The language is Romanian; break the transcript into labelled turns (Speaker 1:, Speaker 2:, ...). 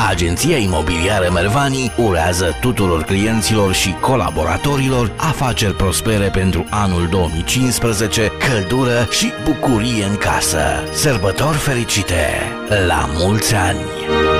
Speaker 1: Agenția Imobiliară Mervani urează tuturor clienților și colaboratorilor afaceri prospere pentru anul 2015, căldură și bucurie în casă. Sărbători fericite! La mulți ani!